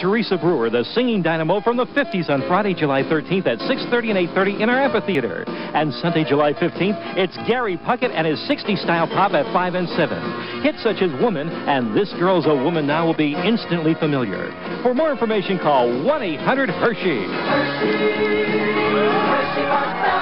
Teresa Brewer, the singing dynamo from the 50s, on Friday, July 13th at 6:30 and 8:30 in our amphitheater. And Sunday, July 15th, it's Gary Puckett and his 60s style pop at 5 and 7. Hits such as Woman and This Girl's a Woman Now will be instantly familiar. For more information, call 1-800-HERSHEY. Hershey Park.